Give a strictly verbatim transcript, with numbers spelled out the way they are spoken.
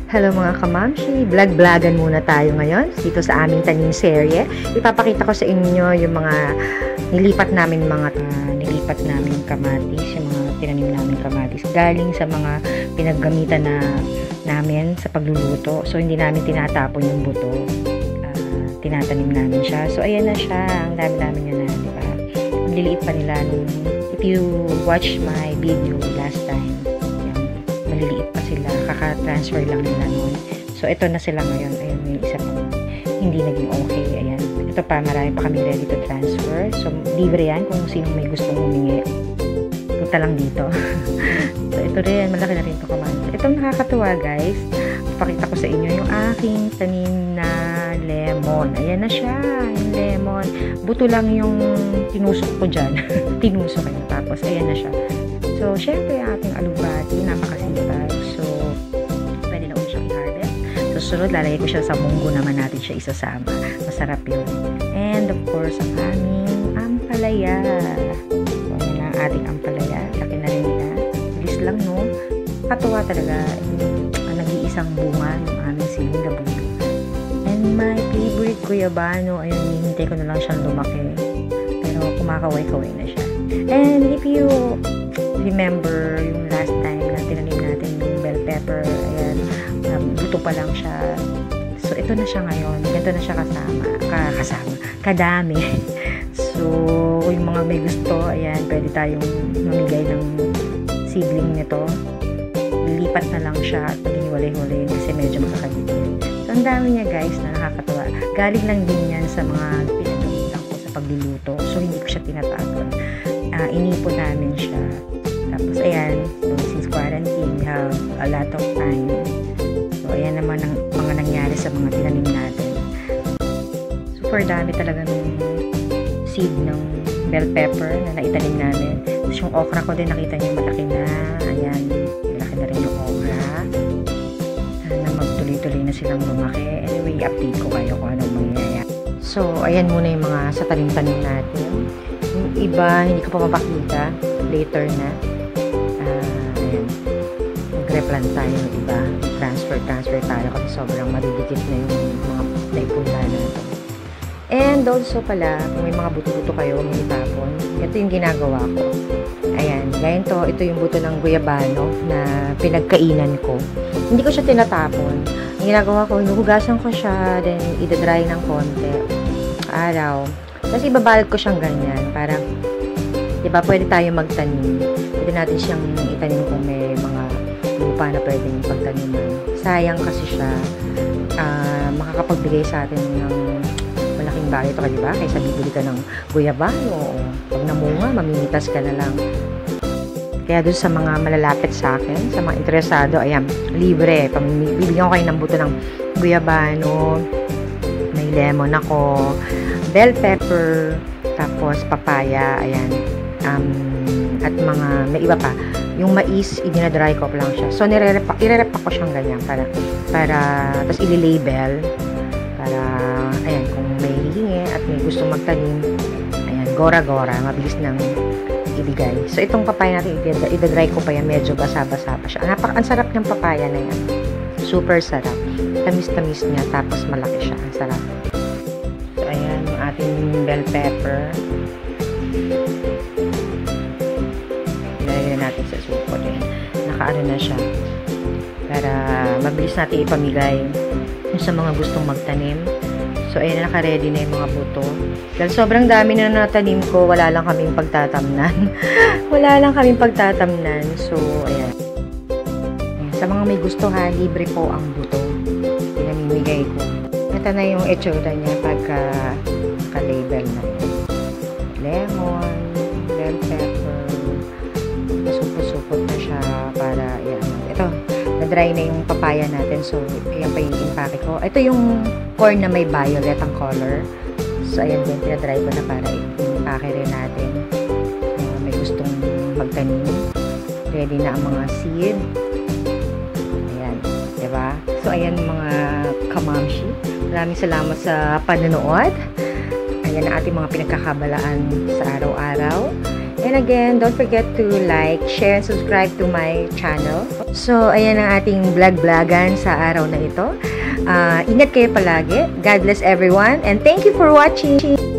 Hello mga kamamshi, vlog-vlogan muna tayo ngayon dito sa aming tanim serye. Ipapakita ko sa inyo yung mga nilipat namin mga uh, nilipat namin kamatis, yung mga tinanim namin kamatis galing sa mga pinaggamitan na namin sa pagluluto. So hindi namin tinatapon yung buto. Uh, tinatanim namin siya. So ayan na siya, ang dami-dami niya na, di ba? Ang liliit pa nila nung if you watch my video last time. Maliliit pa sila, kaka-transfer lang nila noon. So, ito na sila ngayon. Ayun, yung isa pa hindi naging okay. Ayan. Ito pa, marami pa kami ready to transfer. So, libre yan kung sinong may gustong humingi. Punta lang dito. So, ito rin. Malaki na rin ito kaman. Itong nakakatuwa, guys. Pakita ko sa inyo yung aking tanim na lemon. Ayan na siya. Yung lemon. Buto lang yung tinusok ko dyan. Tinusok ko. Tapos, ayan na siya. So, syempre, ang ating alugbati, napakasipag. So, pwede na ulit siyang i-harvest. So, sunod, lalagay ko siya sa munggo naman natin siya isasama. Masarap yun. And, of course, ang aming ampalaya. So, ayan na ang ating ampalaya. Laki na rin niya. Bilis lang, no? Katuwa talaga. Ang nag-iisang bunga ng aming siling na bunga. And my favorite guyabano. Ayun, hihintay ko na lang siyang lumaki. Pero, kumakaway-kaway na siya. And, if you remember yung last time na tinanim natin yung bell pepper, ayan, um, buto pa lang siya. So, ito na siya ngayon. Ganito na siya kasama. Ka kasama. Kadami. So, yung mga may gusto, ayan, pwede tayong mamigay ng seedling nito. Lilipat na lang siya at pag-iwalay-walay kasi medyo makakagigil. So, ang dami niya, guys, na nakakatuwa. Galing lang din yan sa mga pinagamitan ko sa pagluluto. So, hindi ko siya tinatapon. Uh, inipon namin siya. Tapos, ayan, so, since quarantine, we have a lot of time. So, ayan naman ang mga nangyari sa mga tinanim natin. Super dami talaga ng seed ng bell pepper na naitanim namin. Tapos, yung okra ko din, nakita niyo malaki na. Ayan, malaki na rin yung okra. Sana magtuloy-tuloy na silang lumaki. Anyway, update ko kayo kung anong mangyayari. So, ayan muna yung mga sa tanim-tanim natin. Yung iba, hindi ko pa mapakita. Later na. Replant tayo ng iba, transfer, transfer tayo kasi sobrang madidikit na yung mga naipunda natin. And also pala, kung may mga buto-buto kayo, may itapon, ito yung ginagawa ko. Ayan, ganyan to, ito yung buto ng guyabano na pinagkainan ko. Hindi ko siya tinatapon. Ang ginagawa ko, hinuhugasan ko siya, then idadry ng konti. Araw. Tapos ibabalot ko siyang ganyan, parang, diba, pwede tayo magtanim. Pwede natin siyang itanim kung may mga lupa na pwedeng pagtaniman. Sayang kasi siya, uh, makakapagbigay sa atin ng malaking bagay ito, diba? Kaysa bibili ka ng guyabano, pag namunga, mamimitas ka na lang. Kaya doon sa mga malalapit sa akin, sa mga interesado, ayan, libre. Bibigyan ko kayo ng buto ng guyabano, may lemon ako, bell pepper, tapos papaya, ayan, um, at mga, may iba pa. Yung mais, i-dry ko lang siya. So, nire-repack, i-repack ko siyang ganyan para, para, tapos i-label para, ayan, kung may hihingi at may gustong magtanim, ayan, gora-gora, mabilis nang ibigay. So, itong papaya natin, i-dry ko pa yan, medyo basa-basa pa siya. Napak, ang sarap ng papaya na yan. Super sarap. Tamis-tamis niya, tapos malaki siya. Ang sarap. So, ayan, yung ating bell pepper. Natin sa supot eh. Nakaano na siya para mabilis natin ipamigay sa mga gustong magtanim. So ayun, naka-ready na yung mga buto. Dahil sobrang dami na natanim ko, wala lang kaming pagtatamnan. Wala lang kaming pagtatamnan. So ayan. Sa mga may gusto ha, libre po ang buto. Pinamimigay ko. Ito na yung itsura niya pagka ka-label na yun. Lemon, bell pepper, supot-supot na siya para, yan. Ito, na-dry na yung papaya natin. So, ayan pa yung impake ko. Ito yung corn na may violet ang color. So, ayan din, pinadry ko na para impake rin natin. Uh, may gustong magtanim. Ready na ang mga seed. Ayan, diba? So, ayan mga kamamshi. Maraming salamat sa panonood. Ayan ang ating mga pinagkakabalaan sa araw-araw. And again, don't forget to like, share, and subscribe to my channel. So, ayan ang ating vlog-vlogan sa araw na ito. Uh, ingat kayo palagi. God bless everyone. And thank you for watching.